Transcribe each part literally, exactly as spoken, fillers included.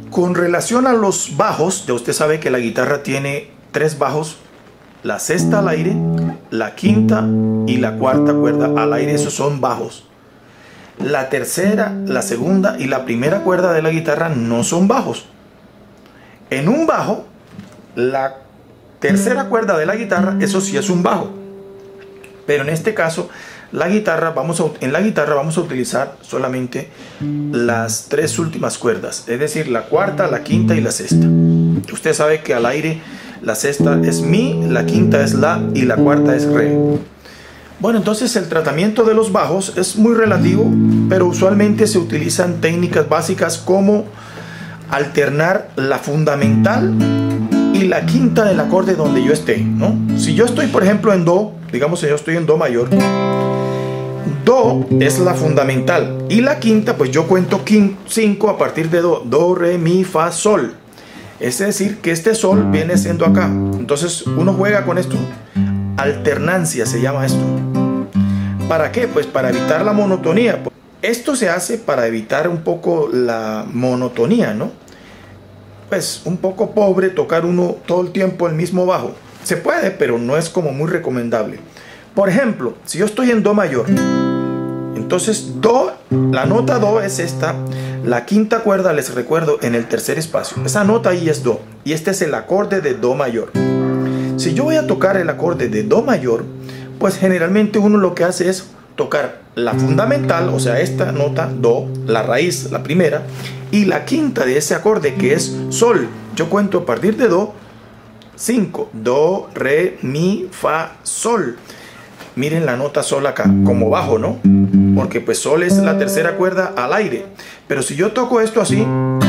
Con relación a los bajos, ya usted sabe que la guitarra tiene tres bajos: la sexta al aire, la quinta y la cuarta cuerda al aire. Esos son bajos. La tercera, la segunda y la primera cuerda de la guitarra no son bajos. En un bajo, la tercera cuerda de la guitarra, eso sí es un bajo. Pero en este caso, la guitarra, vamos a, en la guitarra vamos a utilizar solamente las tres últimas cuerdas, es decir, la cuarta, la quinta y la sexta. Usted sabe que al aire la sexta es mi, la quinta es la y la cuarta es re. Bueno, entonces el tratamiento de los bajos es muy relativo, pero usualmente se utilizan técnicas básicas como alternar la fundamental y la quinta del acorde donde yo esté, ¿no? Si yo estoy, por ejemplo, en do, digamos que yo estoy en do mayor, do es la fundamental y la quinta, pues yo cuento cinco a partir de do, do, re, mi, fa, sol. Es decir, que este sol viene siendo acá. Entonces uno juega con esto. Alternancia se llama esto. ¿Para qué? Pues para evitar la monotonía. Esto se hace para evitar un poco la monotonía, ¿no? Pues un poco pobre tocar uno todo el tiempo el mismo bajo. Se puede, pero no es como muy recomendable. Por ejemplo, si yo estoy en do mayor, entonces do, la nota do es esta. La quinta cuerda, les recuerdo, en el tercer espacio. Esa nota ahí es do. Y este es el acorde de do mayor. Si yo voy a tocar el acorde de do mayor, pues generalmente uno lo que hace es tocar la fundamental, o sea, esta nota do, la raíz, la primera, y la quinta de ese acorde que es sol. Yo cuento a partir de do, cinco, do, re, mi, fa, sol. Miren la nota sol acá, como bajo, ¿no? Porque pues sol es la tercera cuerda al aire. Pero si yo toco esto así,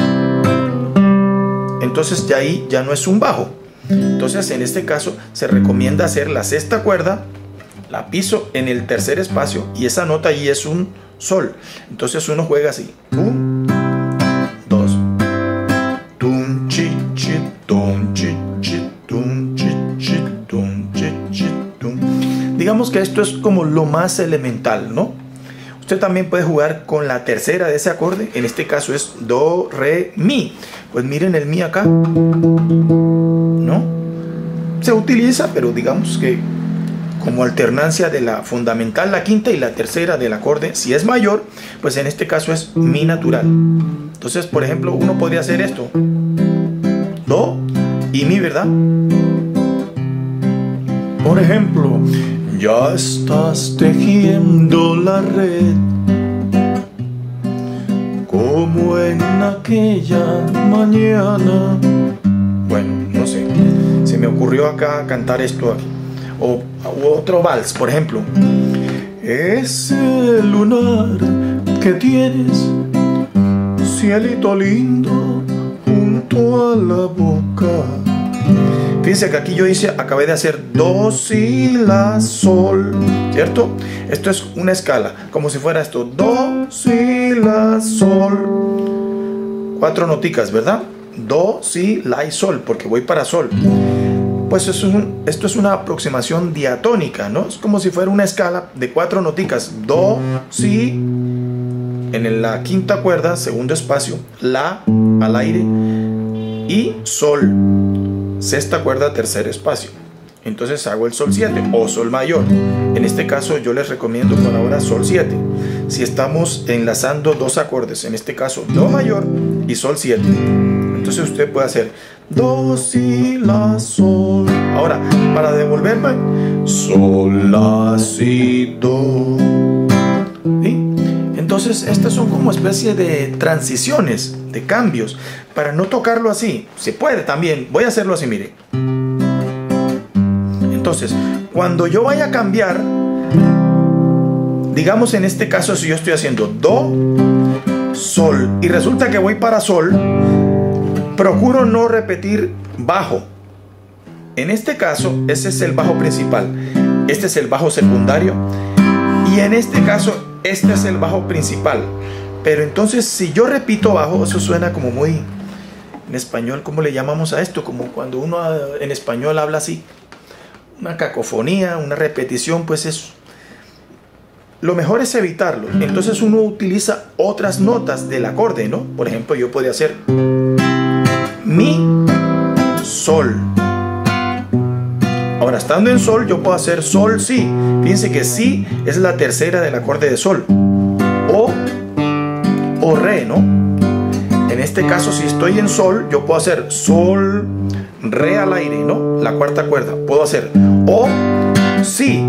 entonces de ahí ya no es un bajo. Entonces en este caso se recomienda hacer la sexta cuerda, la piso en el tercer espacio y esa nota allí es un sol. Entonces uno juega así. Un, dos, tum, chi, chi, tum, chi, chi, tum, chi, chi, tum, chi, chi, tum. Digamos que esto es como lo más elemental, ¿no? Usted también puede jugar con la tercera de ese acorde. En este caso es do, re, mi. Pues miren el mi acá, ¿no? Se utiliza, pero digamos que como alternancia de la fundamental, la quinta y la tercera del acorde. Si es mayor, pues en este caso es mi natural. Entonces, por ejemplo, uno podría hacer esto: do y mi, ¿verdad? Por ejemplo, ya estás tejiendo la red como en aquella mañana. Bueno, no sé, se me ocurrió acá cantar esto aquí. O u otro vals, por ejemplo. Ese lunar que tienes, cielito lindo junto a la boca. Fíjense que aquí yo hice, acabé de hacer do, si, la, sol, ¿cierto? Esto es una escala, como si fuera esto: do, si, la, sol. Cuatro noticas, ¿verdad? Do, si, la y sol, porque voy para sol. Pues es un, esto es una aproximación diatónica, ¿no? Es como si fuera una escala de cuatro noticas: do, si, en la quinta cuerda, segundo espacio, la al aire y sol, sexta cuerda, tercer espacio. Entonces hago el sol siete o sol mayor. En este caso yo les recomiendo por ahora sol siete. Si estamos enlazando dos acordes, en este caso do mayor y sol siete. Entonces usted puede hacer do, si, la, sol. Ahora, para devolverme, sol, la, si, do. ¿Sí? Entonces estas son como especie de transiciones, de cambios. Para no tocarlo así, se puede también. Voy a hacerlo así, mire. Entonces, cuando yo vaya a cambiar, digamos en este caso, si yo estoy haciendo do, sol, y resulta que voy para sol, procuro no repetir bajo. En este caso, ese es el bajo principal, este es el bajo secundario, y en este caso, este es el bajo principal. Pero entonces, si yo repito bajo, eso suena como muy... En español, ¿cómo le llamamos a esto? Como cuando uno en español habla así. Una cacofonía, una repetición, pues es... Lo mejor es evitarlo. Entonces uno utiliza otras notas del acorde, ¿no? Por ejemplo, yo podría hacer... mi, sol. Ahora, estando en sol, yo puedo hacer sol, si. Fíjense que si es la tercera del acorde de sol. O, o re, ¿no? En este caso, si estoy en sol, yo puedo hacer sol, re al aire, ¿no? La cuarta cuerda. Puedo hacer o, si.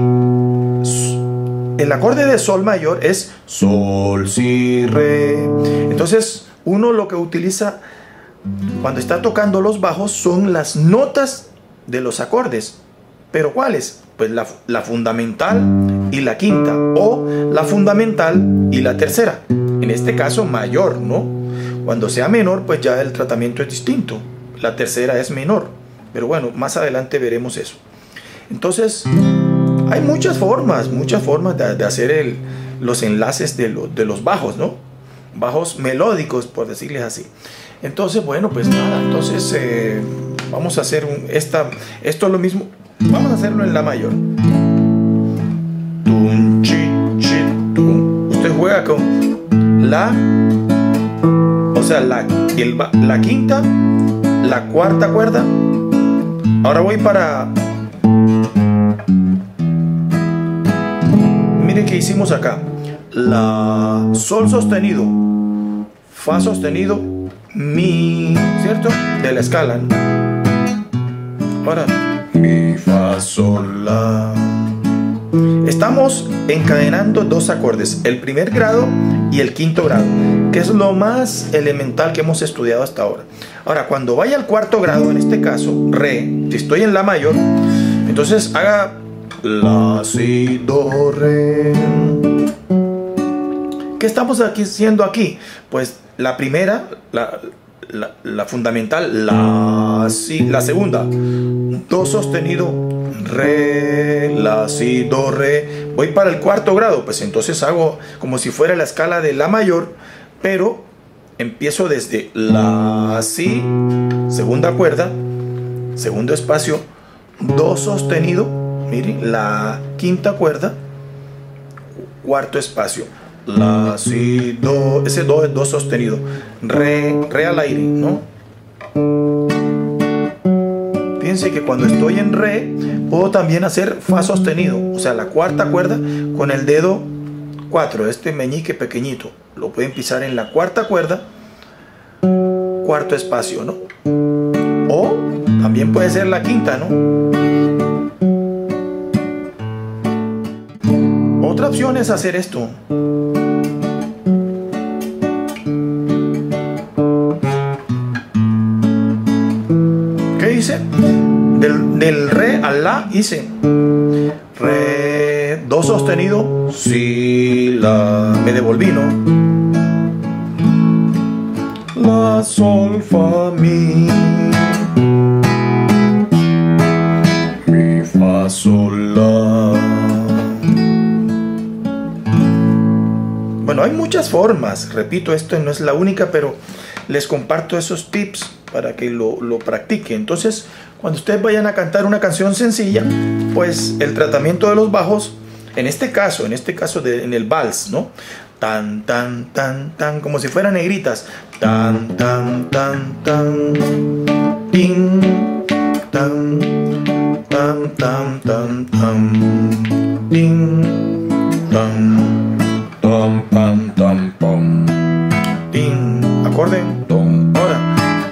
El acorde de sol mayor es sol, si, re. Entonces, uno lo que utiliza cuando está tocando los bajos son las notas de los acordes. ¿Pero cuáles? Pues la, la fundamental y la quinta, o la fundamental y la tercera. En este caso mayor, ¿no? Cuando sea menor, pues ya el tratamiento es distinto. La tercera es menor. Pero bueno, más adelante veremos eso. Entonces, hay muchas formas, muchas formas de, de hacer el, los enlaces de, lo, de los bajos, ¿no? Bajos melódicos, por decirles así. Entonces, bueno, pues nada, entonces eh, vamos a hacer un, esta, esto es lo mismo, vamos a hacerlo en la mayor. Tum, chi, chi, tum. Usted juega con la, o sea, la, el, la quinta, la cuarta cuerda. Ahora voy para, miren que hicimos acá, la, sol sostenido, fa sostenido, mi, ¿cierto? De la escala, ¿no? Ahora, mi, fa, sol, la. Estamos encadenando dos acordes, el primer grado y el quinto grado, que es lo más elemental que hemos estudiado hasta ahora. Ahora, cuando vaya al cuarto grado, en este caso, re, si estoy en la mayor, entonces haga la, si, do, re. ¿Qué estamos aquí haciendo aquí? Pues la primera, la, la, la fundamental, la, si, la segunda, do sostenido, re, la, si, do, re. Voy para el cuarto grado, pues entonces hago como si fuera la escala de la mayor, pero empiezo desde la, si, segunda cuerda, segundo espacio, do sostenido, miren, la quinta cuerda, cuarto espacio. La, si, do, ese do es do sostenido, re, re al aire, ¿no? Fíjense que cuando estoy en re, puedo también hacer fa sostenido, o sea, la cuarta cuerda con el dedo cuatro, este meñique pequeñito, lo pueden pisar en la cuarta cuerda, cuarto espacio, ¿no? O también puede ser la quinta, ¿no? Otra opción es hacer esto. Hice del, del re al la, hice re, do sostenido, si, la, me devolví, ¿no? La, sol, fa, mi, mi, fa, sol, la. Bueno, hay muchas formas, repito, esto no es la única, pero les comparto esos tips para que lo, lo practique. Entonces, cuando ustedes vayan a cantar una canción sencilla, pues el tratamiento de los bajos, en este caso, en este caso de, en el vals, ¿no? Tan, tan, tan, tan, como si fueran negritas. Tan, tan, tan, tan, tin, tan, tan, tan, tan, tan, tin, tan, tam, pam, tam, pam, tin, acorde, tom, ahora.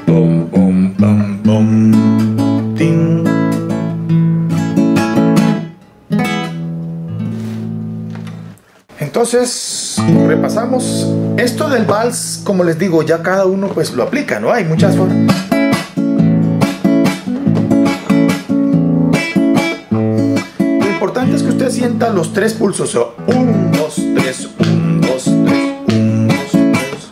Entonces, repasamos esto del vals, como les digo, ya cada uno pues lo aplica, ¿no? Hay muchas formas. Lo importante es que usted sienta los tres pulsos, o sea, un, dos, tres, un, dos, tres, un, dos, tres.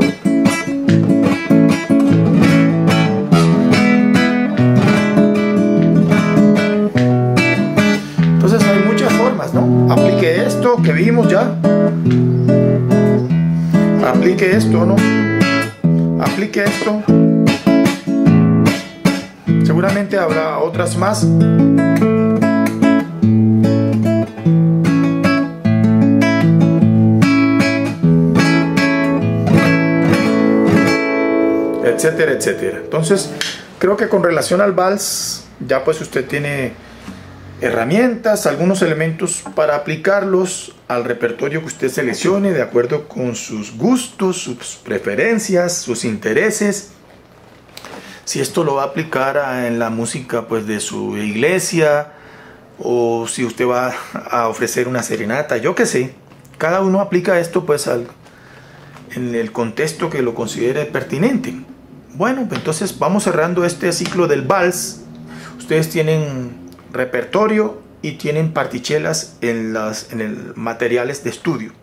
Entonces hay muchas formas, ¿no? Aplique esto que vimos ya. Aplique esto, ¿no? Aplique esto. Seguramente habrá otras más. etcétera, etcétera. Entonces, creo que con relación al vals, ya pues usted tiene herramientas, algunos elementos para aplicarlos al repertorio que usted seleccione de acuerdo con sus gustos, sus preferencias, sus intereses. Si esto lo va a aplicar a, en la música pues de su iglesia, o si usted va a ofrecer una serenata, yo qué sé. Cada uno aplica esto pues al, en el contexto que lo considere pertinente. Bueno, entonces vamos cerrando este ciclo del vals. Ustedes tienen repertorio y tienen partichelas en las en el materiales de estudio.